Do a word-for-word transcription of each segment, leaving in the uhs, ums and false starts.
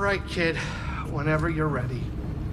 right, kid. Whenever you're ready.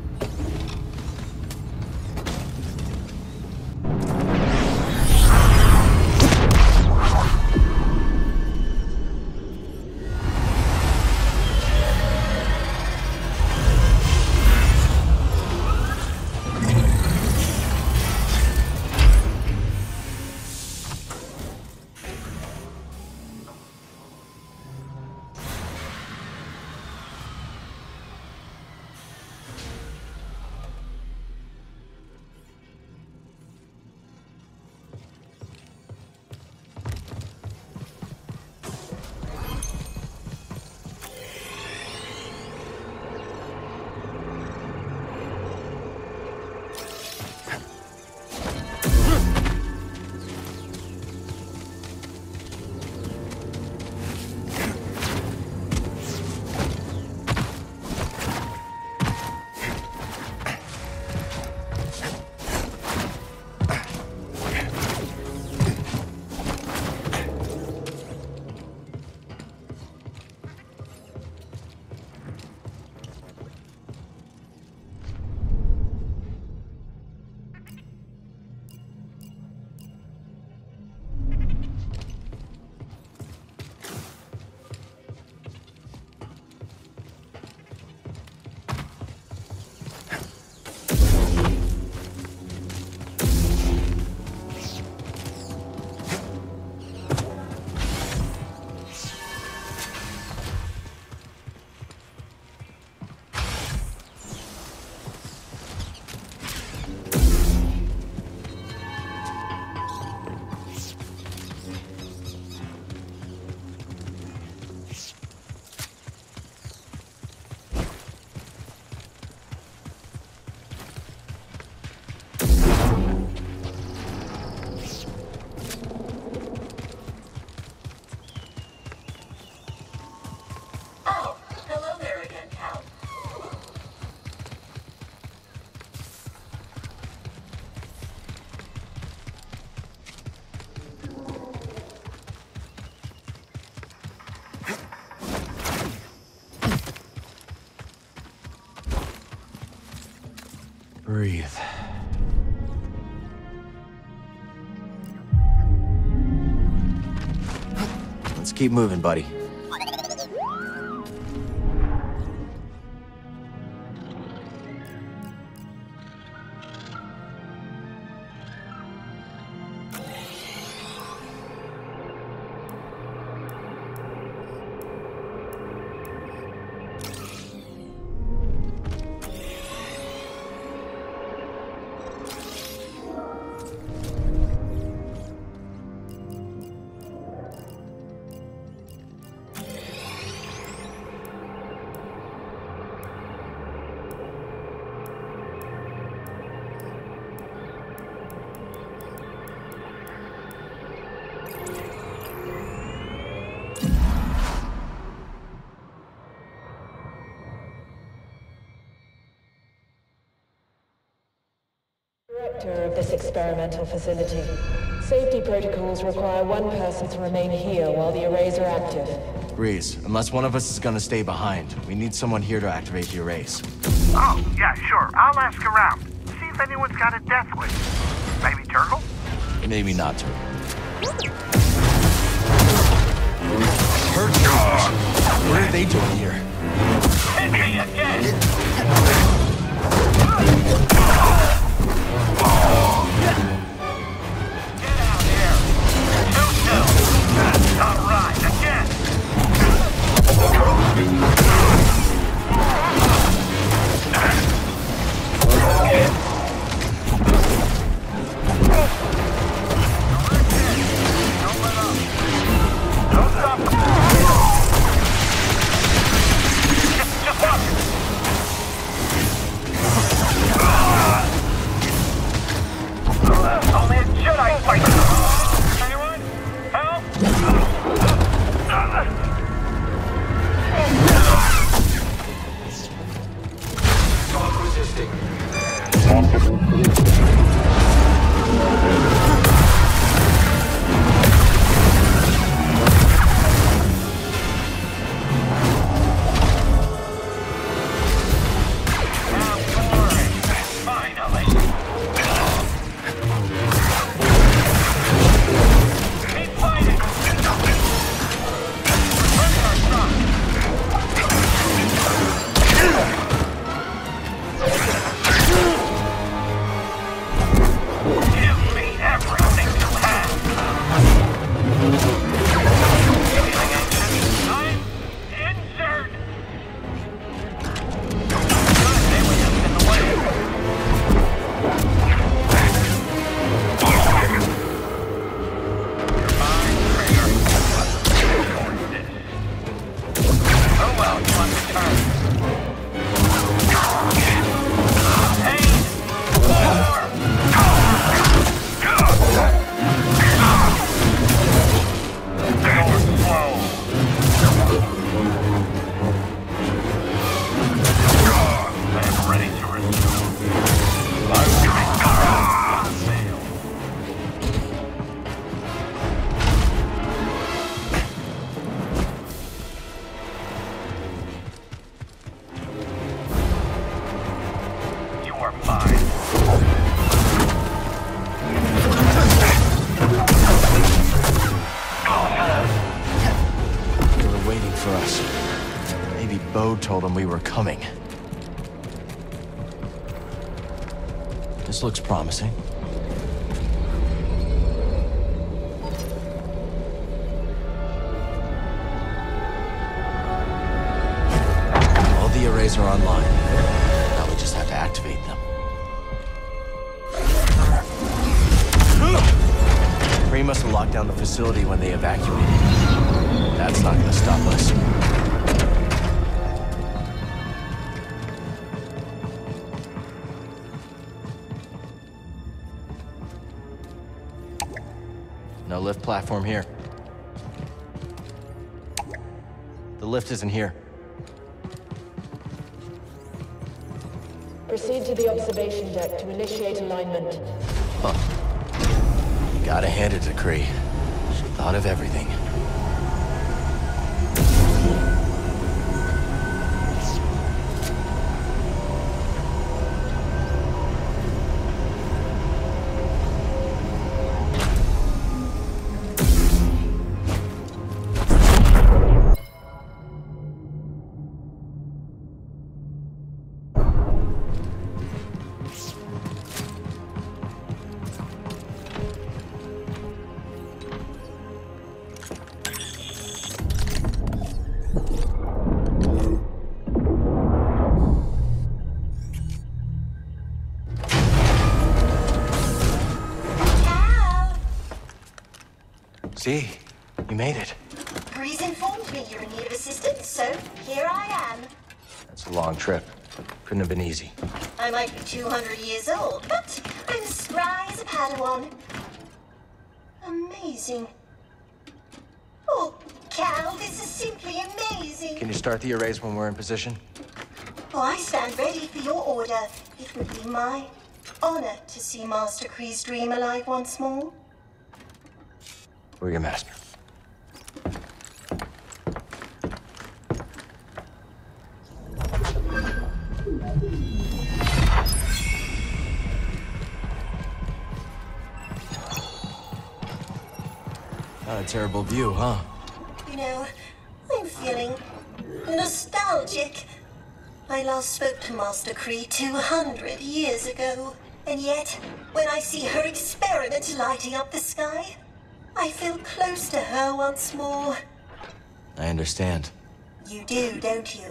Breathe. Let's keep moving, buddy. Director of this experimental facility. Safety protocols require one person to remain here while the arrays are active. Breeze, unless one of us is gonna stay behind, we need someone here to activate the arrays. Oh, yeah, sure. I'll ask around. See if anyone's got a death wish. Maybe Turtle? Maybe not Turtle. What are they doing here? Hit me again! Get out here! Too soon! All right, again! Don't let up! Don't stop! Just, just up! Only a Jedi fighter! Anyone? Help? Stop resisting. told him we were coming. This looks promising. All the arrays are online. Now we just have to activate them. Kree must have locked down the facility when they evacuated. That's not gonna stop us. No lift platform here. The lift isn't here. Proceed to the observation deck to initiate alignment. Huh. Gotta hand it to Kree. She thought of everything. See, you made it. Breeze informed me you're in need of assistance, so here I am. That's a long trip. Couldn't have been easy. I might be two hundred years old, but I'm as spry as a Padawan. Amazing. Oh, Cal, this is simply amazing. Can you start the arrays when we're in position? Oh, I stand ready for your order. It would be my honor to see Master Kree's dream alive once more. We're your master. Not a terrible view, huh? You know, I'm feeling nostalgic. I last spoke to Master Kree two hundred years ago. And yet, when I see her experiment lighting up the sky, I feel close to her once more. I understand. You do, don't you?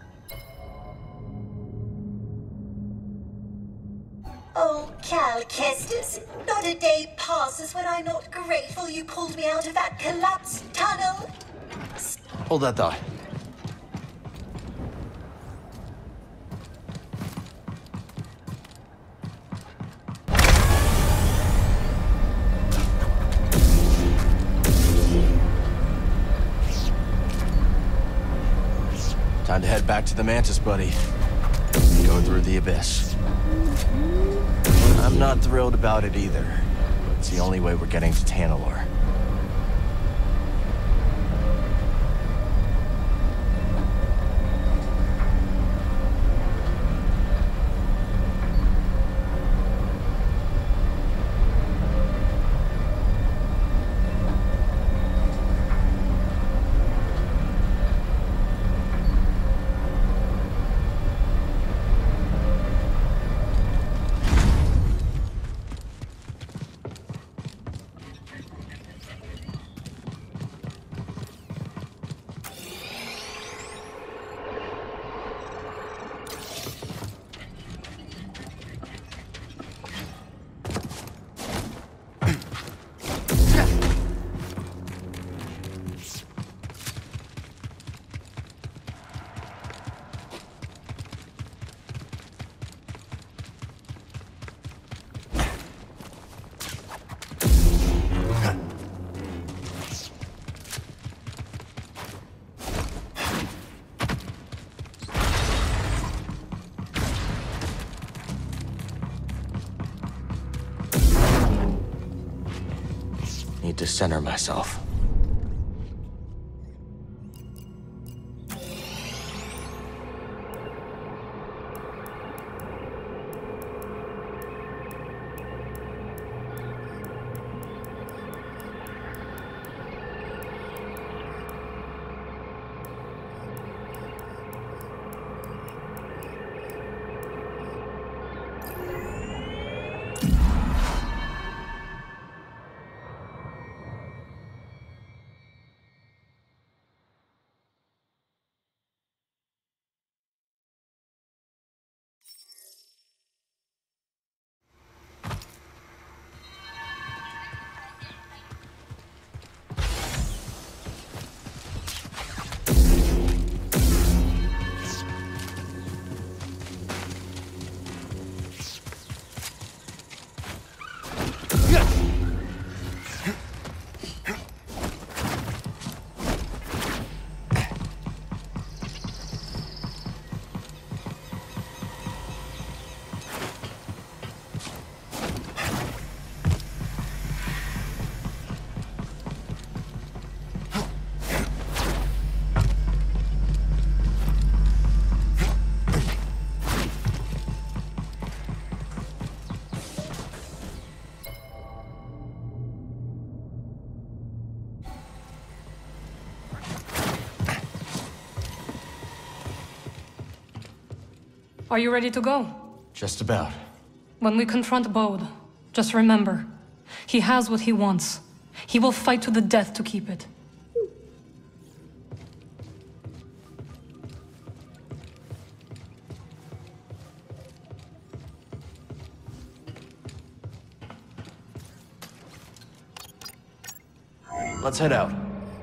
Oh, Cal Kestis, not a day passes when I'm not grateful you pulled me out of that collapsed tunnel. Hold that thought. Time to head back to the Mantis, buddy. Go through the abyss. I'm not thrilled about it either. But it's the only way we're getting to Tanalorr. Need to center myself. Are you ready to go? Just about. When we confront Bode, just remember, he has what he wants. He will fight to the death to keep it. Let's head out.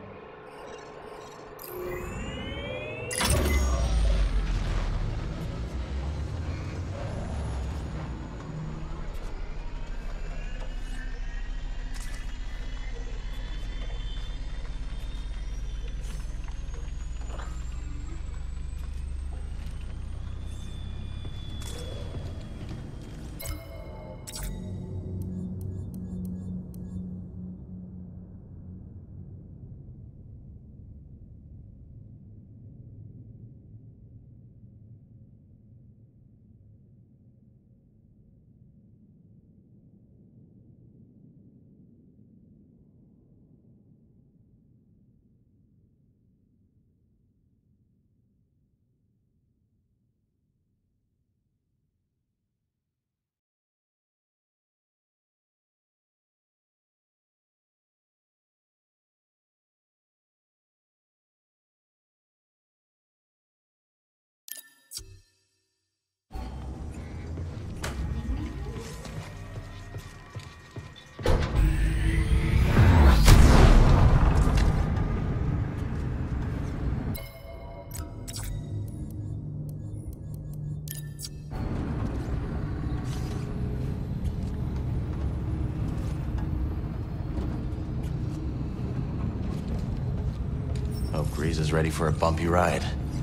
Hope Grease is ready for a bumpy ride.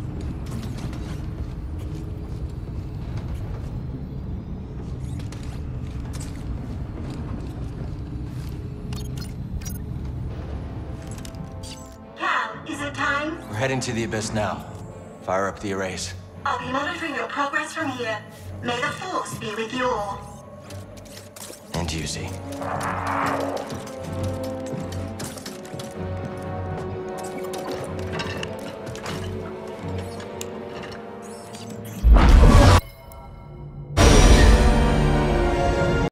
Cal, is it time? We're heading to the Abyss now. Fire up the arrays. I'll be monitoring your progress from here. May the Force be with you all. And you, Z.